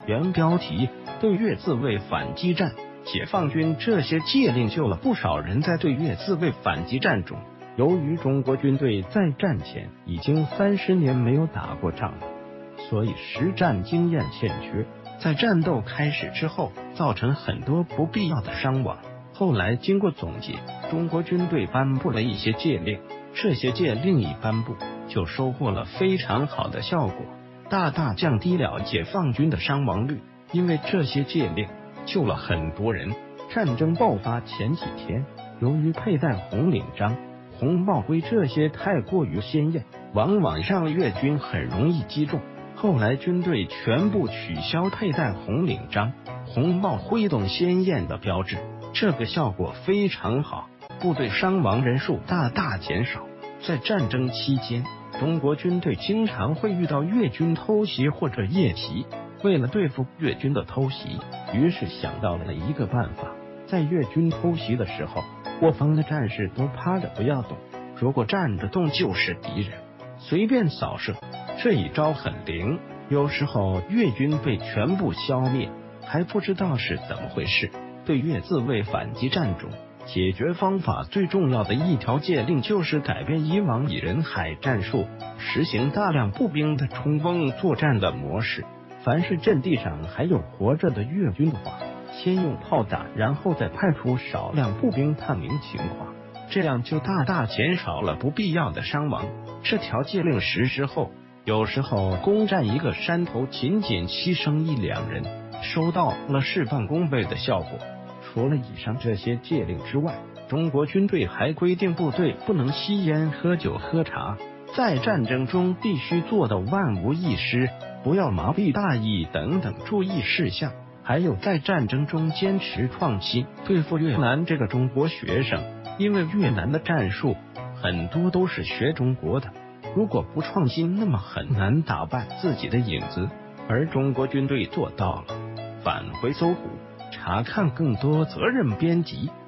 原标题：对越自卫反击战。解放军这些戒令救了不少人在对越自卫反击战中。由于中国军队在战前已经30年没有打过仗了，所以实战经验欠缺，在战斗开始之后造成很多不必要的伤亡。后来经过总结，中国军队颁布了一些戒令，这些戒令一颁布就收获了非常好的效果，大大降低了解放军的伤亡率。因为这些戒令救了很多人。战争爆发前几天，由于佩戴红领章、红帽徽这些太过于鲜艳，往往让越军很容易击中。后来军队全部取消佩戴红领章、红帽徽等鲜艳的标志，这个效果非常好，部队伤亡人数大大减少。在战争期间，中国军队经常会遇到越军偷袭或者夜袭，为了对付越军的偷袭，于是想到了一个办法，在越军偷袭的时候，我方的战士都趴着不要动，如果站着动就是敌人，随便扫射。这一招很灵，有时候越军被全部消灭，还不知道是怎么回事。对越自卫反击战中，解决方法最重要的一条戒令就是改变以往以人海战术，实行大量步兵的冲锋作战的模式。凡是阵地上还有活着的越军的话，先用炮打，然后再派出少量步兵探明情况，这样就大大减少了不必要的伤亡。这条戒令实施后，有时候攻占一个山头仅仅牺牲1、2人，收到了事半功倍的效果。除了以上这些戒令之外，中国军队还规定部队不能吸烟、喝酒、喝茶，在战争中必须做到万无一失，不要麻痹大意等等注意事项。还有在战争中坚持创新，对付越南这个中国学生，因为越南的战术很多都是学中国的，如果不创新，那么很难打败自己的影子，而中国军队做到了。返回搜狐，查看更多责任编辑。